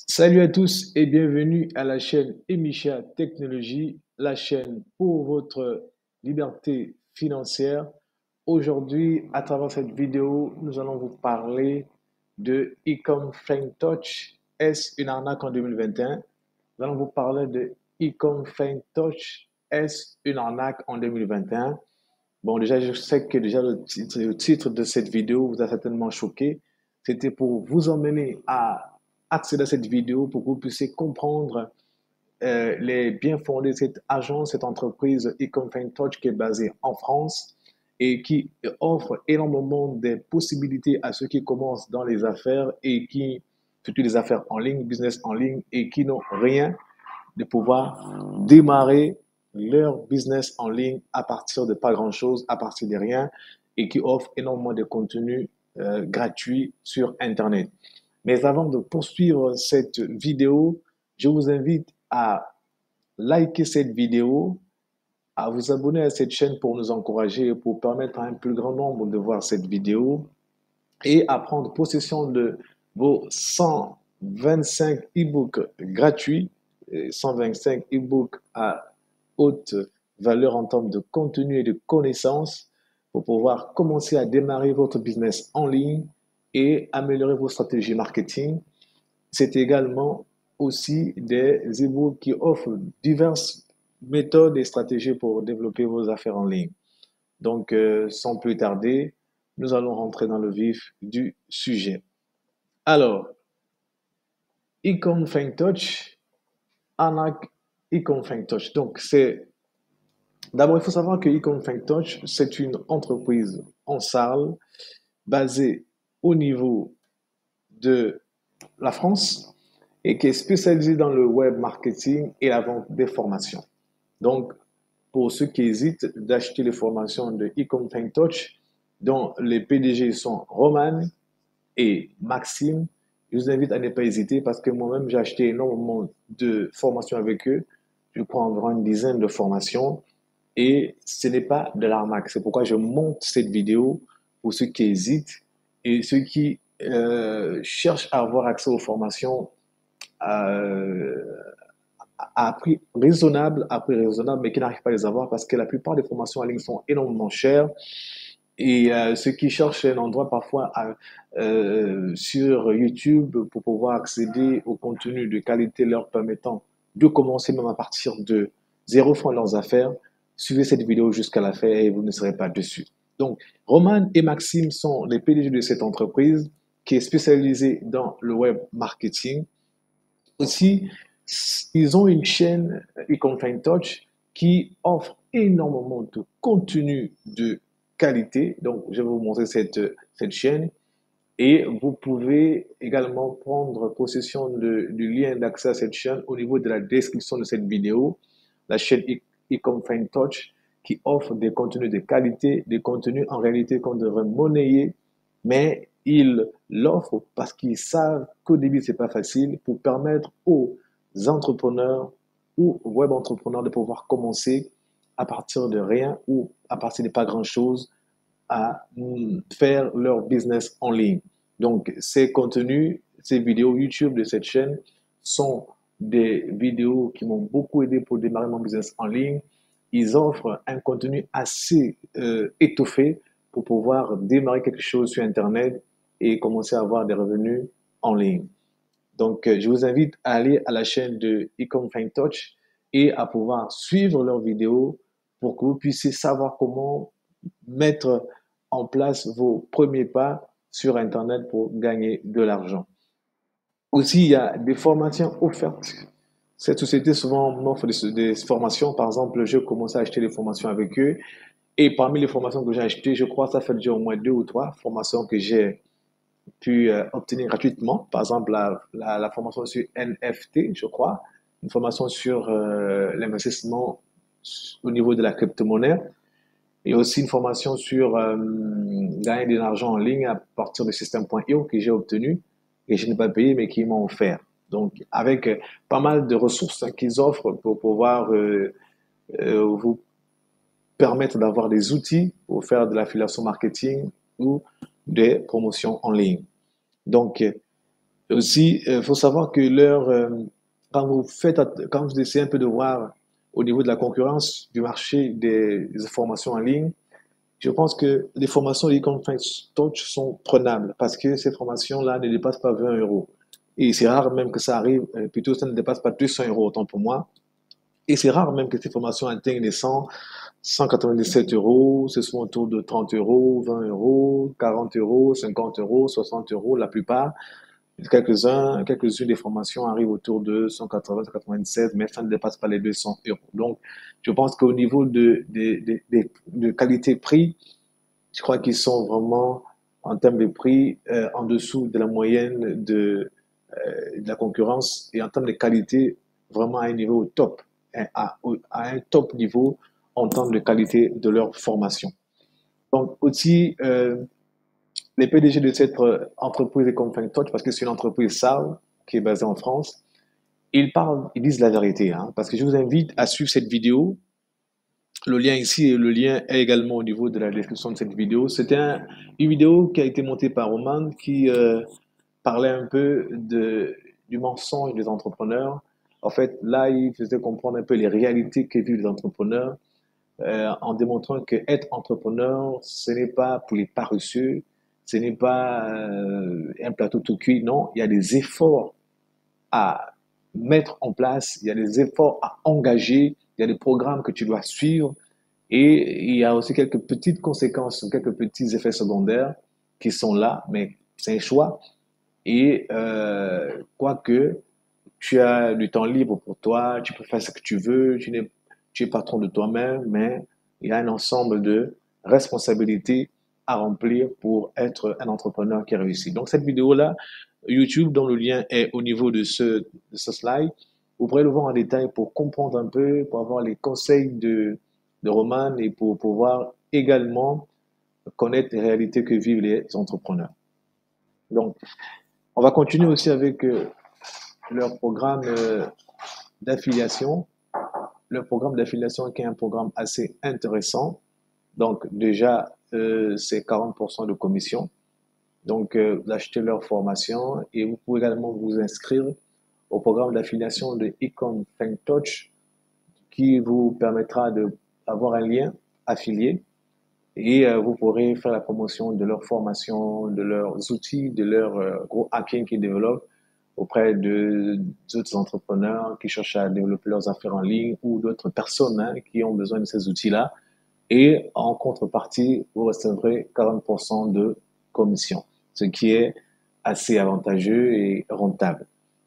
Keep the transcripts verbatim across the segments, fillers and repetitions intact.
Salut à tous et bienvenue à la chaîne Emisha Technologie, la chaîne pour votre liberté financière. Aujourd'hui, à travers cette vidéo, nous allons vous parler de Ecom Fang Touch. Est-ce une arnaque en deux mille vingt et un? Nous allons vous parler de Ecom Fang Touch. Est-ce une arnaque en deux mille vingt et un? Bon, déjà, je sais que déjà le titre, le titre de cette vidéo vous a certainement choqué. C'était pour vous emmener à accéder à cette vidéo pour que vous puissiez comprendre euh, les bien fondés de cette agence, cette entreprise Ecomfine Touch qui est basée en France et qui offre énormément de possibilités à ceux qui commencent dans les affaires et qui, surtout les affaires en ligne, business en ligne et qui n'ont rien, de pouvoir démarrer leur business en ligne à partir de pas grand-chose, à partir de rien, et qui offre énormément de contenu euh, gratuit sur Internet. Mais avant de poursuivre cette vidéo, je vous invite à liker cette vidéo, à vous abonner à cette chaîne pour nous encourager et pour permettre à un plus grand nombre de voir cette vidéo et à prendre possession de vos cent vingt-cinq e-books gratuits, cent vingt-cinq e-books à haute valeur en termes de contenu et de connaissances pour pouvoir commencer à démarrer votre business en ligne et améliorer vos stratégies marketing. C'est également aussi des e-books qui offrent diverses méthodes et stratégies pour développer vos affaires en ligne. Donc, euh, sans plus tarder, nous allons rentrer dans le vif du sujet. Alors, Ecom Fang Touch, arnaque Ecom Fang Touch. Donc, c'est d'abord, il faut savoir que Ecom Fang Touch, c'est une entreprise en salle basée au niveau de la France et qui est spécialisée dans le web marketing et la vente des formations. Donc, pour ceux qui hésitent d'acheter les formations de Ecom Fang Touch, dont les P D G sont Roman et Maxime, je vous invite à ne pas hésiter parce que moi-même, j'ai acheté énormément de formations avec eux. Je crois environ une dizaine de formations et ce n'est pas de l'arnaque. C'est pourquoi je monte cette vidéo pour ceux qui hésitent et ceux qui euh, cherchent à avoir accès aux formations euh, à prix raisonnable, à prix raisonnable, mais qui n'arrivent pas à les avoir parce que la plupart des formations en ligne sont énormément chères. Et euh, ceux qui cherchent un endroit parfois à, euh, sur YouTube pour pouvoir accéder au contenu de qualité leur permettant de commencer même à partir de zéro franc leurs affaires, suivez cette vidéo jusqu'à la fin et vous ne serez pas dessus. Donc, Roman et Maxime sont les P D G de cette entreprise qui est spécialisée dans le web marketing. Aussi, ils ont une chaîne Econfine Touch qui offre énormément de contenu de qualité. Donc, je vais vous montrer cette, cette chaîne. Et vous pouvez également prendre possession de, du lien d'accès à cette chaîne au niveau de la description de cette vidéo. La chaîne Econfine Touch qui offre des contenus de qualité, des contenus en réalité qu'on devrait monnayer, mais ils l'offrent parce qu'ils savent qu'au début, c'est pas facile pour permettre aux entrepreneurs ou web entrepreneurs de pouvoir commencer à partir de rien ou à partir de pas grand chose à faire leur business en ligne. Donc, ces contenus, ces vidéos YouTube de cette chaîne sont des vidéos qui m'ont beaucoup aidé pour démarrer mon business en ligne. Ils offrent un contenu assez euh, étoffé pour pouvoir démarrer quelque chose sur Internet et commencer à avoir des revenus en ligne. Donc, je vous invite à aller à la chaîne de Ecom Fang Touch et à pouvoir suivre leurs vidéos pour que vous puissiez savoir comment mettre en place vos premiers pas sur Internet pour gagner de l'argent. Aussi, il y a des formations offertes. Cette société souvent m'offre des, des formations. Par exemple, je commence à acheter des formations avec eux. Et parmi les formations que j'ai achetées, je crois que ça fait déjà au moins deux ou trois formations que j'ai pu euh, obtenir gratuitement. Par exemple, la, la, la, formation sur N F T, je crois, une formation sur euh, l'investissement au niveau de la crypto-monnaie, et aussi une formation sur euh, gagner de l'argent en ligne à partir de système point i o que j'ai obtenu et je n'ai pas payé, mais qui m'ont offert. Donc, avec euh, pas mal de ressources hein, qu'ils offrent pour pouvoir euh, euh, vous permettre d'avoir des outils pour faire de l'affiliation marketing ou des promotions en ligne. Donc, Aussi, il faut savoir que leur, euh, quand vous faites, quand vous essayez un peu de voir au niveau de la concurrence du marché des, des formations en ligne, je pense que les formations e-conference touch sont prenables parce que ces formations-là ne dépassent pas vingt euros. Et c'est rare même que ça arrive, euh, plutôt ça ne dépasse pas deux cents euros autant pour moi. Et c'est rare même que ces formations atteignent les cent, cent quatre-vingt-dix-sept euros, ce sont autour de trente euros, vingt euros, quarante euros, cinquante euros, soixante euros la plupart. Quelques-uns, quelques-unes des formations arrivent autour de cent quatre-vingts, cent quatre-vingt-dix-sept, mais ça ne dépasse pas les deux cents euros. Donc, je pense qu'au niveau de, de, de, de, de qualité-prix, je crois qu'ils sont vraiment, en termes de prix, euh, en dessous de la moyenne de, euh, de la concurrence et en termes de qualité, vraiment à un niveau top, hein, à, à un top niveau en termes de qualité de leur formation. Donc, aussi, euh, les P D G de cette euh, entreprise et compagnie Touch, parce que c'est une entreprise S A V qui est basée en France, ils parlent, ils disent la vérité, hein, parce que je vous invite à suivre cette vidéo. Le lien ici et le lien est également au niveau de la description de cette vidéo. C'était un, une vidéo qui a été montée par Roman qui euh, parlait un peu de, du mensonge des entrepreneurs. En fait, là, il faisait comprendre un peu les réalités que vivent les entrepreneurs euh, en démontrant que être entrepreneur, ce n'est pas pour les paresseux, ce n'est pas euh, un plateau tout cuit. Non, il y a des efforts à mettre en place, il y a des efforts à engager, il y a des programmes que tu dois suivre et il y a aussi quelques petites conséquences, quelques petits effets secondaires qui sont là, mais c'est un choix. Et euh, quoique tu as du temps libre pour toi, tu peux faire ce que tu veux, tu n'es, tu es patron de toi-même, mais il y a un ensemble de responsabilités à remplir pour être un entrepreneur qui réussit. Donc cette vidéo-là, YouTube, dont le lien est au niveau de ce, de ce slide, vous pourrez le voir en détail pour comprendre un peu, pour avoir les conseils de, de Roman et pour pouvoir également connaître les réalités que vivent les entrepreneurs. Donc, on va continuer aussi avec euh, leur programme euh, d'affiliation. Le programme d'affiliation qui est un programme assez intéressant. Donc déjà, euh, c'est quarante pour cent de commission. Donc, euh, vous achetez leur formation et vous pouvez également vous inscrire au programme d'affiliation de Ecom Think Touch qui vous permettra d'avoir un lien affilié et euh, vous pourrez faire la promotion de leur formation, de leurs outils, de leur euh, gros hacking qu'ils développent auprès de d'autres entrepreneurs qui cherchent à développer leurs affaires en ligne ou d'autres personnes hein, qui ont besoin de ces outils-là. Et en contrepartie, vous recevrez quarante pour cent de commission, ce qui est assez avantageux et rentable.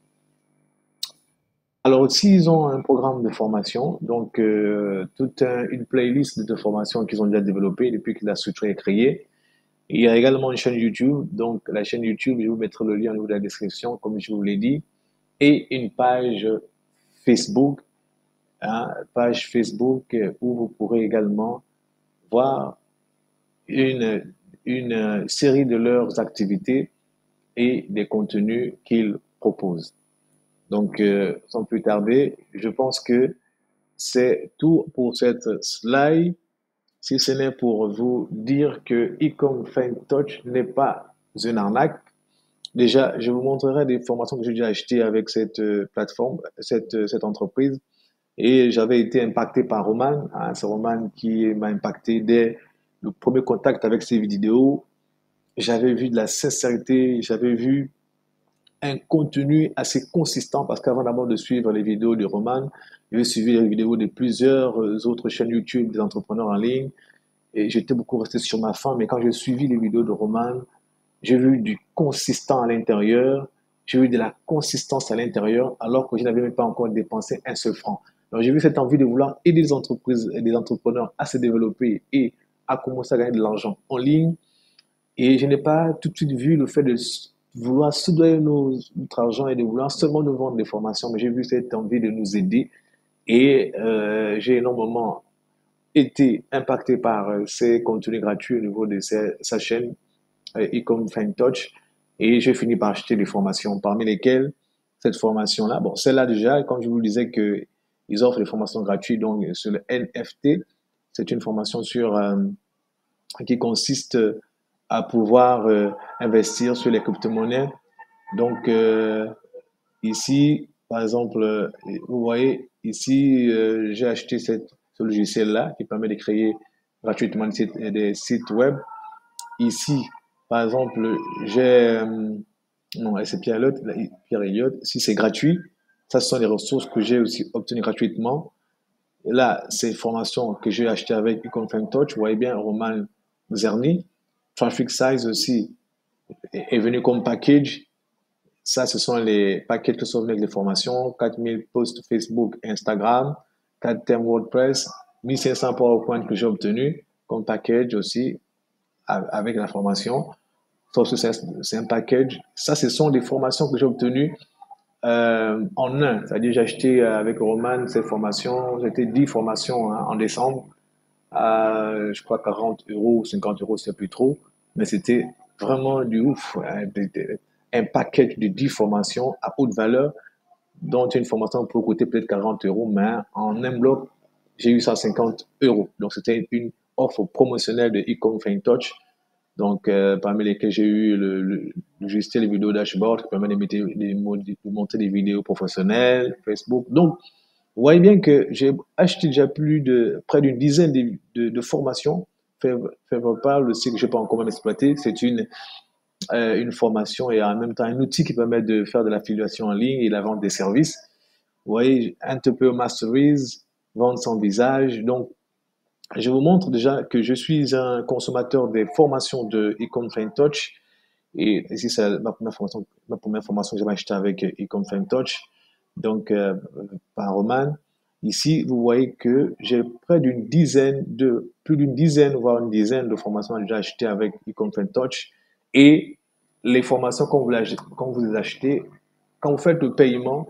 Alors aussi, ils ont un programme de formation, donc euh, toute un- une playlist de formations qu'ils ont déjà développées depuis que la structure est créée. Il y a également une chaîne YouTube, donc la chaîne YouTube, je vous mettrai le lien au niveau de la description, comme je vous l'ai dit, et une page Facebook, hein, page Facebook euh, où vous pourrez également voir une, une série de leurs activités et des contenus qu'ils proposent. Donc, euh, sans plus tarder, je pense que c'est tout pour cette slide. Si ce n'est pour vous dire que Ecom Think Touch n'est pas une arnaque. Déjà, je vous montrerai des formations que j'ai déjà achetées avec cette euh, plateforme, cette, euh, cette entreprise. Et j'avais été impacté par Roman. Hein, c'est Roman qui m'a impacté dès le premier contact avec ces vidéos. J'avais vu de la sincérité, j'avais vu un contenu assez consistant parce qu'avant d'abord de suivre les vidéos de Roman, j'avais suivi les vidéos de plusieurs euh, autres chaînes YouTube des entrepreneurs en ligne et j'étais beaucoup resté sur ma faim. Mais quand j'ai suivi les vidéos de Roman, j'ai vu du consistant à l'intérieur, j'ai vu de la consistance à l'intérieur alors que je n'avais même pas encore dépensé un seul franc. Donc j'ai vu cette envie de vouloir aider les entreprises et les entrepreneurs à se développer et à commencer à gagner de l'argent en ligne. Et je n'ai pas tout de suite vu le fait de vouloir soudoyer nos, notre argent et de vouloir seulement nous vendre des formations, mais j'ai vu cette envie de nous aider et euh, j'ai énormément été impacté par euh, ces contenus gratuits au niveau de sa, sa chaîne euh, Ecom Think Touch et j'ai fini par acheter des formations, parmi lesquelles cette formation-là, bon, celle-là déjà, comme je vous le disais, que ils offrent des formations gratuites, donc sur le N F T, c'est une formation sur euh, qui consiste à pouvoir euh, investir sur les crypto-monnaies Donc, euh, ici, par exemple, euh, vous voyez, ici, euh, j'ai acheté cette, ce logiciel-là qui permet de créer gratuitement des sites, des sites web. Ici, par exemple, j'ai... euh, non, c'est Pierre Elliott, Pierre Elliott. Si c'est gratuit, ça, ce sont des ressources que j'ai aussi obtenues gratuitement. Et là, ces formations que j'ai achetées avec Econframe Touch, vous voyez bien, Roman Zerny. Traffic Size aussi est, est venu comme package. Ça, ce sont les paquets que sont venus avec les formations. quatre mille posts Facebook, Instagram, quatre thèmes WordPress, mille cinq cents PowerPoint que j'ai obtenu comme package aussi avec la formation. Ça aussi, c'est un package. Ça, ce sont des formations que j'ai obtenues euh, en un. C'est-à-dire, j'ai acheté avec Roman cette formation. C'était dix formations hein, en décembre. À, je crois, quarante euros, cinquante euros, c'est plus trop. Mais c'était vraiment du ouf. Hein, un package de dix formations à haute valeur, dont une formation peut coûter peut-être quarante euros, mais en un bloc, j'ai eu cent cinquante euros. Donc, c'était une offre promotionnelle de Ecom Touch. Donc, euh, parmi lesquels j'ai eu le, le, le logiciel vidéo dashboard qui permet de, mettre, de, de monter des vidéos professionnelles, Facebook. Donc, vous voyez bien que j'ai acheté déjà plus de près d'une dizaine de, de, de formations. Favorpal, le site que je n'ai pas encore même exploité, c'est une, euh, une formation et en même temps un outil qui permet de faire de l'affiliation en ligne et la vente des services. Vous voyez, Entrepreneur Masteries, vendre son visage. Donc, je vous montre déjà que je suis un consommateur des formations de Ecom Touch. Et ici, c'est ma première formation, ma première formation que j'ai achetée avec Ecom Touch, donc euh, par Roman. Ici, vous voyez que j'ai près d'une dizaine de, plus d'une dizaine, voire une dizaine de formations déjà achetées avec Ecom Touch. Et les formations, quand vous, quand vous les achetez, quand vous faites le paiement,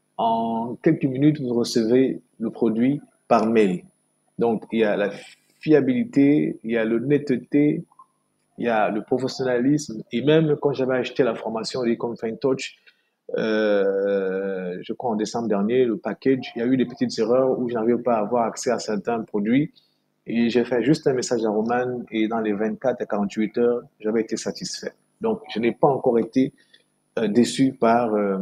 en quelques minutes, vous recevez le produit par mail. Donc, il y a la fiabilité, il y a l'honnêteté, il y a le professionnalisme. Et même quand j'avais acheté la formation d'Ecom Touch, euh, je crois en décembre dernier, le package, il y a eu des petites erreurs où je n'arrivais pas à avoir accès à certains produits. Et j'ai fait juste un message à Roman et dans les vingt-quatre à quarante-huit heures, j'avais été satisfait. Donc, je n'ai pas encore été euh, déçu par euh,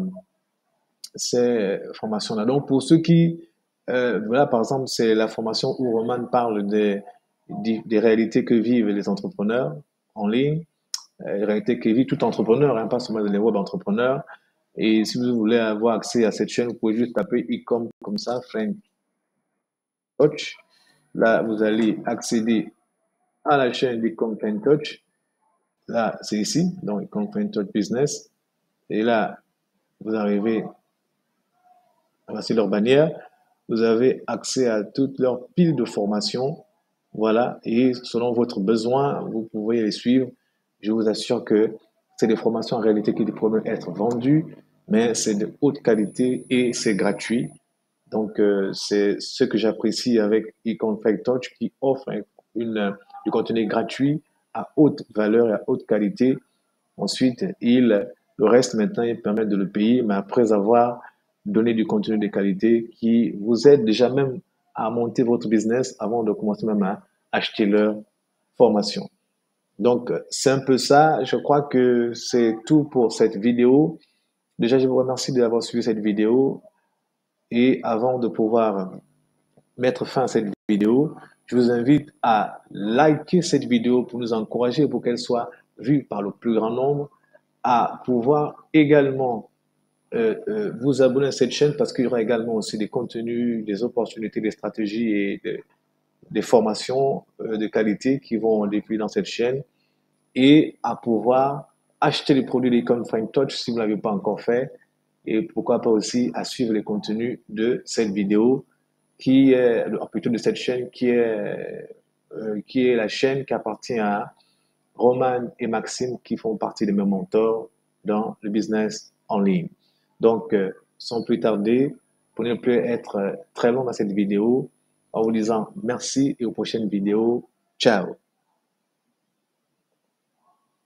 ces formations-là. Donc, pour ceux qui, euh, voilà, par exemple, c'est la formation où Roman parle des, des, des réalités que vivent les entrepreneurs en ligne, euh, les réalités que vit tout entrepreneur, hein, pas seulement les web entrepreneurs. Et si vous voulez avoir accès à cette chaîne, vous pouvez juste taper ecom comme ça, Frank Touch. Là, vous allez accéder à la chaîne d'Ecom Touch. Là, c'est ici, donc Ecom Touch Business. Et là, vous arrivez, voici leur bannière. Vous avez accès à toute leur pile de formations. Voilà. Et selon votre besoin, vous pouvez les suivre. Je vous assure que c'est des formations en réalité qui peuvent être vendues, mais c'est de haute qualité et c'est gratuit. Donc, euh, c'est ce que j'apprécie avec eConfig Touch qui offre une, du contenu gratuit à haute valeur et à haute qualité. Ensuite, il, le reste maintenant, il permet de le payer, mais après avoir donné du contenu de qualité qui vous aide déjà même à monter votre business avant de commencer même à acheter leur formation. Donc, c'est un peu ça. Je crois que c'est tout pour cette vidéo. Déjà, je vous remercie d'avoir suivi cette vidéo. Et avant de pouvoir mettre fin à cette vidéo, je vous invite à liker cette vidéo pour nous encourager, pour qu'elle soit vue par le plus grand nombre, à pouvoir également euh, euh, vous abonner à cette chaîne parce qu'il y aura également aussi des contenus, des opportunités, des stratégies et des, des formations euh, de qualité qui vont défiler dans cette chaîne et à pouvoir acheter les produits d'Ecom Touch si vous ne l'avez pas encore fait et pourquoi pas aussi à suivre les contenus de cette vidéo qui est, plutôt de cette chaîne qui est, euh, qui est la chaîne qui appartient à Roman et Maxime qui font partie de mes mentors dans le business en ligne. Donc, euh, sans plus tarder, pour ne plus être très long dans cette vidéo, en vous disant merci et aux prochaines vidéos. Ciao!